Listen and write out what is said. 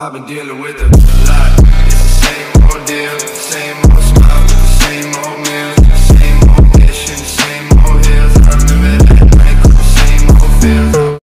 I've been dealing with a lot. It's the same old